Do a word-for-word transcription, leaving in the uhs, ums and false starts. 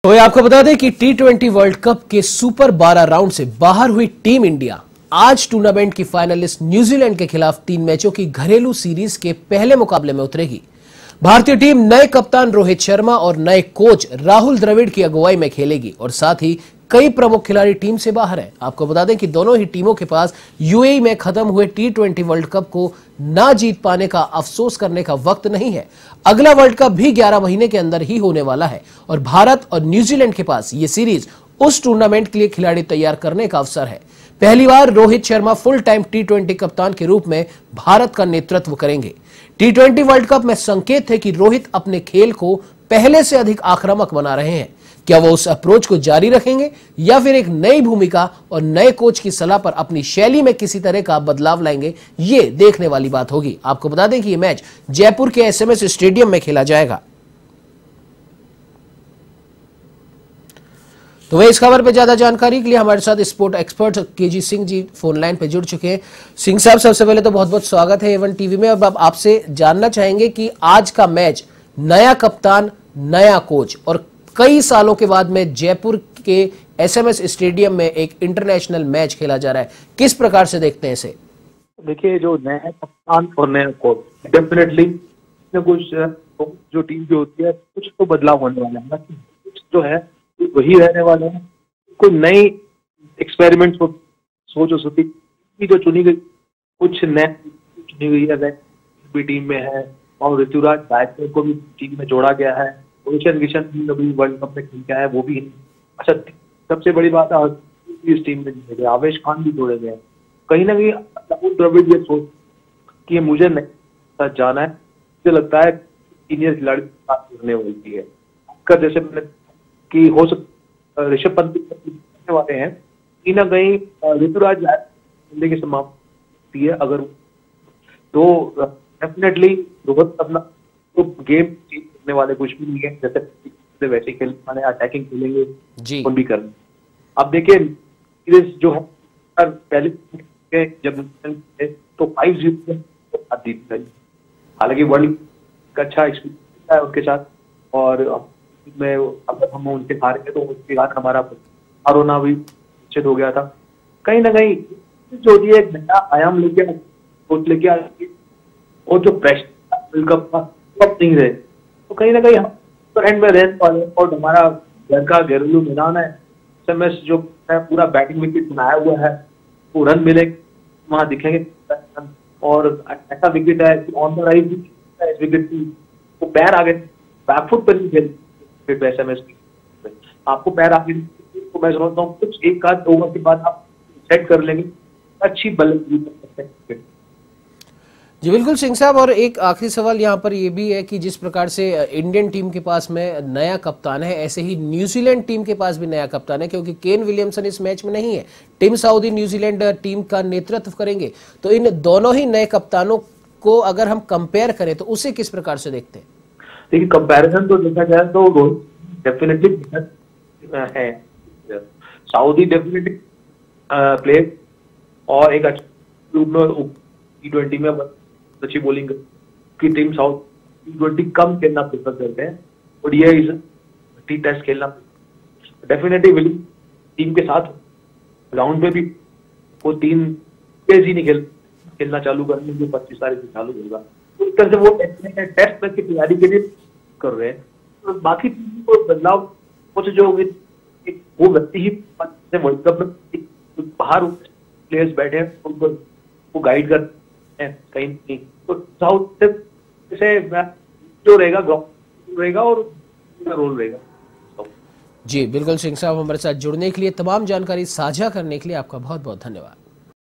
तो ये आपको बता दें कि टी ट्वेंटी वर्ल्ड कप के सुपर बारह राउंड से बाहर हुई टीम इंडिया आज टूर्नामेंट की फाइनलिस्ट न्यूजीलैंड के खिलाफ तीन मैचों की घरेलू सीरीज के पहले मुकाबले में उतरेगी। भारतीय टीम नए कप्तान रोहित शर्मा और नए कोच राहुल द्रविड़ की अगुवाई में खेलेगी और साथ ही कई प्रमुख खिलाड़ी टीम से बाहर हैं। आपको बता दें कि दोनों ही टीमों के पास यूएई में खत्म हुए टी ट्वेंटी वर्ल्ड कप को ना जीत पाने का अफसोस करने का वक्त नहीं है। अगला वर्ल्ड कप भी ग्यारह महीने के अंदर ही होने वाला है और भारत और न्यूजीलैंड के पास ये सीरीज उस टूर्नामेंट के लिए खिलाड़ी तैयार करने का अवसर है। पहली बार Rohit Sharma full time T twenty कप्तान के रूप में भारत का नेतृत्व करेंगे। टी ट्वेंटी वर्ल्ड कप में संकेत है कि रोहित अपने खेल को पहले से अधिक आक्रामक बना रहे हैं। क्या वो उस अप्रोच को जारी रखेंगे या फिर एक नई भूमिका और नए कोच की सलाह पर अपनी शैली में किसी तरह का बदलाव लाएंगे, ये देखने वाली बात होगी। आपको बता दें कि ये मैच जयपुर के एसएमएस स्टेडियम में खेला जाएगा। तो वह इस खबर पर ज्यादा जानकारी के लिए हमारे साथ sport expert KG Singh ji phone line पे जुड़ चुके हैं। सिंह साहब, सबसे पहले तो बहुत बहुत स्वागत है एवन टीवी में। अब आप आपसे जानना चाहेंगे कि आज का मैच नया कप्तान, नया कोच और कई सालों के बाद में जयपुर के एसएमएस स्टेडियम में एक इंटरनेशनल मैच खेला जा रहा है, किस प्रकार से देखते हैं इसे? देखिए, जो नया कप्तान और नया कोच डेफिनेटली कुछ जो टीम जो होती है कुछ तो बदलाव होने वाला है, कुछ जो है वही रहने वाले हैं। कोई नई एक्सपेरिमेंट सोच हो सकती है जो चुनी गई, कुछ नए चुनी गई है भी टीम में है और ऋतुराज गायकवाड़ को भी टीम में जोड़ा गया है। ईशान किशन भी अभी वर्ल्ड कप में खेल के आया है, वो भी अच्छा। सबसे बड़ी बात है इस टीम में जोड़े गए, आवेश खान भी जोड़े गए। कहीं ना कहीं राहुल द्रविड़ ये सोच कि मुझे नहीं जाना है, मुझे लगता है सीनियर खिलाड़ी जुड़ने वाली है। कर जैसे मैंने कि हो सकता ऋषभ पंत करने वाले हैं, कहीं ना कहीं ऋतुराज गायकवाड़ की समाप्ति है अगर तो डेफिनेटली रोहित अपना तो गेम करने वाले कुछ भी नहीं है, जैसे वैसे खेल वाले अटैकिंग खेलेंगे जी भी करने। अब देखिए सीरीज जो है पहले जब तो फाइव जीरो जीत गई, हालांकि वर्ल्ड का अच्छा एक्सपीरियंस है उनके साथ और में अगर हम उनसे हार गए तो उसके बाद हमारा आरोना भी निश्चित हो गया था। कहीं ना कहीं जो होती है एक नया आयाम लेके सोच लेके और जो प्रेशर वर्ल्ड कप का सब नहीं रहे तो कहीं ना कहीं हम एंड में रहने वाले और हमारा घर का घरेलू मैदान है, एसएमएस जो है पूरा बैटिंग विकेट बनाया हुआ है, वो रन मिले वहां दिखेंगे और ऐसा विकेट है कि ऑन द राइज इस विकेट की वो पैर आगे बैकफुट पर नहीं खेल एसएमएस आपको पैर आगे तो मैं समझता हूँ कुछ एक आध ओवर के बाद आप सेट कर लेंगे, अच्छी बल्लेबाजी कर सकते हैं। जी बिल्कुल सिंह साहब, और एक आखिरी सवाल यहाँ पर ये भी है कि जिस प्रकार से इंडियन टीम के पास में नया कप्तान है, ऐसे ही न्यूजीलैंड टीम के पास भी नया कप्तान है, क्योंकि केन विलियमसन इस मैच में नहीं है। टिम साउदी न्यूजीलैंड टीम का नेतृत्व करेंगे, तो इन दोनों ही नए कप्तानों को अगर हम कंपेयर करें तो उसे किस प्रकार से देखते हैं? देखिए, कंपैरिजन तो देखा जाए तो रोहित डेफिनेटली है, सऊदी डेफिनेटली प्लेयर और एक अच्छा टी ट्वेंटी में अच्छी बॉलिंग की टीम साउथ टी ट्वेंटी कम खेलना प्रेफर करते हैं और ये टी टेस्ट खेलना डेफिनेटली विलिंग टीम के साथ ग्राउंड पे भी वो तीन तेज ही नहीं खेल खेलना चालू करेंगे जो पच्चीस तारीख से चालू होगा। तो इस तरह से वो टेस्ट मैच की तैयारी के लिए कर रहे हैं। तो बाकी टीम को बदलाव कुछ जो वो व्यक्ति ही वर्ल्ड कप में बाहर प्लेयर्स बैठे हैं उनको वो गाइड कर कहीं नहीं, तो साउथ से जो रहेगा ग्राउंड रहेगा और रोल रहेगा। जी बिल्कुल सिंह साहब, हमारे साथ जुड़ने के लिए, तमाम जानकारी साझा करने के लिए आपका बहुत बहुत धन्यवाद।